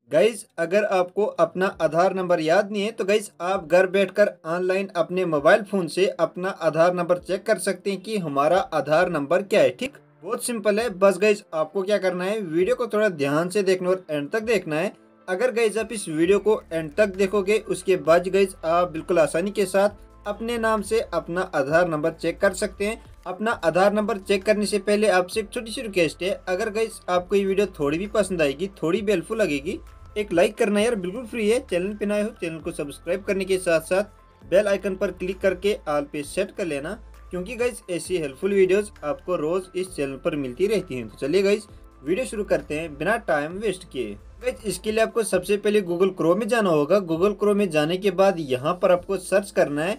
Guys अगर आपको अपना आधार नंबर याद नहीं है तो गाइज आप घर बैठकर ऑनलाइन अपने मोबाइल फोन से अपना आधार नंबर चेक कर सकते हैं कि हमारा आधार नंबर क्या है। ठीक, बहुत सिंपल है। बस गाइज आपको क्या करना है, वीडियो को थोड़ा ध्यान से देखना और एंड तक देखना है। अगर गाइज आप इस वीडियो को एंड तक देखोगे उसके बाद गाइज आप बिल्कुल आसानी के साथ अपने नाम से अपना आधार नंबर चेक कर सकते हैं। अपना आधार नंबर चेक करने से पहले आपसे एक छोटी सी रिक्वेस्ट है, अगर गाइज आपको ये वीडियो थोड़ी भी पसंद आएगी, थोड़ी भी हेल्पफुल लगेगी, एक लाइक करना यार, बिल्कुल फ्री है। चैनल पे नए हो चैनल को सब्सक्राइब करने के साथ साथ बेल आइकन पर क्लिक करके ऑल पे सेट कर लेना, क्योंकि गाइज ऐसी हेल्पफुल वीडियोस आपको रोज इस चैनल पर मिलती रहती हैं। तो चलिए गाइज वीडियो शुरू करते हैं बिना टाइम वेस्ट किए। गाइज इसके लिए आपको सबसे पहले गूगल क्रोम में जाना होगा। गूगल क्रोम में जाने के बाद यहाँ पर आपको सर्च करना है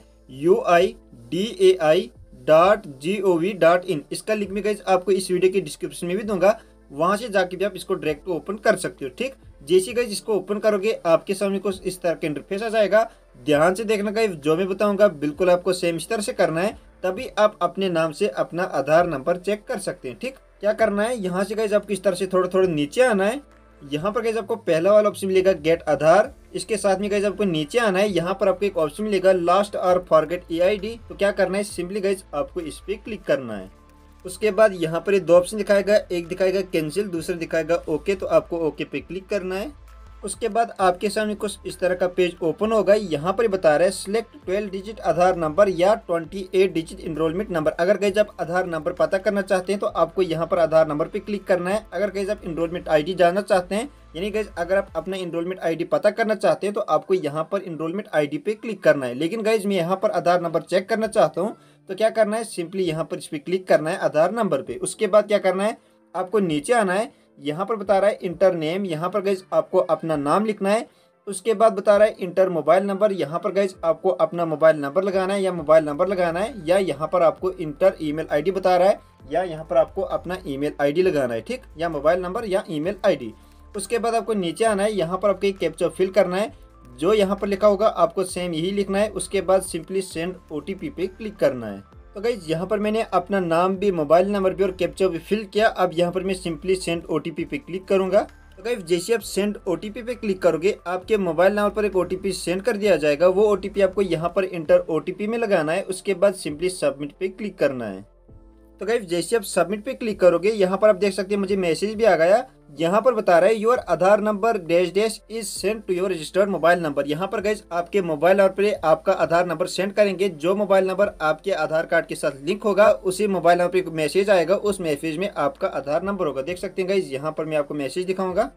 UIDAI.gov.in। इसका लिंक मैं गाइज आपको इस वीडियो के डिस्क्रिप्शन में भी दूंगा, वहां से जाके भी आप इसको डायरेक्ट ओपन कर सकते हो। ठीक, जैसे गाइज इसको ओपन करोगे आपके सामने कुछ इस तरह का इंटरफेस आ जाएगा। ध्यान से देखना गाइज, जो मैं बताऊंगा बिल्कुल आपको सेम इस तरह से करना है, तभी आप अपने नाम से अपना आधार नंबर चेक कर सकते हैं। ठीक, क्या करना है, यहाँ से गाइज आपको इस तरह से थोड़ा थोड़ा नीचे आना है। यहाँ पर गाइज आपको पहला वाला ऑप्शन मिलेगा गेट आधार। इसके साथ में गाइज आपको नीचे आना है, यहाँ पर आपको एक ऑप्शन मिलेगा लास्ट और फॉरगेट EID। तो क्या करना है, सिंपली गाइज आपको इस पे क्लिक करना है। उसके बाद यहाँ पर ये दो ऑप्शन दिखाएगा, एक दिखाएगा कैंसिल, दूसरा दिखाएगा ओके। तो आपको ओके पे क्लिक करना है। उसके बाद आपके सामने कुछ इस तरह का पेज ओपन होगा। यहाँ पर बता रहा है सिलेक्ट 12 डिजिट आधार नंबर या 28 डिजिट इनरोलमेंट नंबर। अगर गाइज आप आधार नंबर पता करना चाहते हैं तो आपको यहाँ पर आधार नंबर पे क्लिक करना है। अगर गाइज आप इनरोलमेंट ID जानना चाहते हैं, यानी गाइज अगर आप अपना इनरोलमेंट ID पता करना चाहते हैं तो आपको यहाँ पर इनरोलमेंट ID पे क्लिक करना है। लेकिन गाइज मैं यहाँ पर आधार नंबर चेक करना चाहता हूँ, तो क्या करना है, सिंपली यहाँ पर इस पर क्लिक करना है आधार नंबर पे। उसके बाद क्या करना है, आपको नीचे आना है। यहाँ पर बता रहा है इंटर नेम, यहाँ पर गाइज आपको अपना नाम लिखना है। उसके बाद बता रहा है इंटर मोबाइल नंबर, यहाँ पर गाइज आपको अपना मोबाइल नंबर लगाना है या मोबाइल नंबर लगाना है, या यहाँ पर आपको इंटर ईमेल ID बता रहा है, या यहाँ पर आपको अपना ईमेल ID लगाना है। ठीक, या मोबाइल नंबर या ईमेल ID। उसके बाद आपको नीचे आना है, यहाँ पर आपको एक कैप्चा फिल करना है, जो यहाँ पर लिखा होगा आपको सेम यही लिखना है। उसके बाद सिंपली सेंड OTP पे क्लिक करना है। तो गाइज यहाँ पर मैंने अपना नाम भी, मोबाइल नंबर भी और कैप्चा भी फिल किया। अब यहाँ पर मैं सिंपली सेंड OTP पे क्लिक करूंगा। तो गाइज जैसे आप सेंड OTP पे क्लिक करोगे आपके मोबाइल नंबर पर एक OTP सेंड कर दिया जाएगा। वो OTP आपको यहाँ पर इंटर OTP में लगाना है। उसके बाद सिंपली सबमिट पे क्लिक करना है। तो गाइस जैसे आप सबमिट पे क्लिक करोगे यहाँ पर आप देख सकते हैं मुझे मैसेज भी आ गया। यहाँ पर बता रहा है your Aadhaar number dash dash is send to your registered mobile number. यहाँ पर गाइस आपके मोबाइल नंबर पे आपका आधार नंबर सेंड करेंगे। जो मोबाइल नंबर आपके आधार कार्ड के साथ लिंक होगा उसी मोबाइल नंबर पे मैसेज आएगा, उस मैसेज में आपका आधार नंबर होगा। देख सकते हैं गाइस यहाँ पर मैं आपको मैसेज दिखाऊंगा।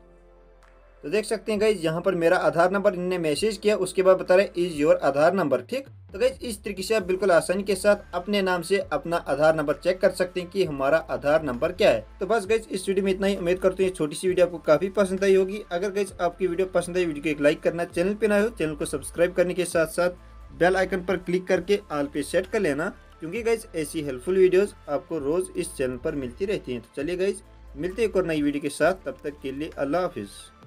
तो देख सकते हैं गाइज यहाँ पर मेरा आधार नंबर इन्होंने मैसेज किया। उसके बाद बता रहे इज योर आधार नंबर। ठीक, तो गाइज इस तरीके से आप बिल्कुल आसानी के साथ अपने नाम से अपना आधार नंबर चेक कर सकते हैं कि हमारा आधार नंबर क्या है। तो बस गाइज इस वीडियो में इतना ही। उम्मीद करते हैं छोटी सी वीडियो आपको काफी पसंद आई होगी। अगर गाइज आपकी वीडियो पसंद आई, वीडियो को एक लाइक करना, चैनल पे नए हो चैनल को सब्सक्राइब करने के साथ साथ बेल आइकन पर क्लिक करके ऑल पे सेट कर लेना, क्योंकि गाइज ऐसी हेल्पफुल वीडियोज आपको रोज इस चैनल पर मिलती रहती है। तो चलिए गाइज मिलते हैं एक और नई वीडियो के साथ, तब तक के लिए अल्लाह हाफिज।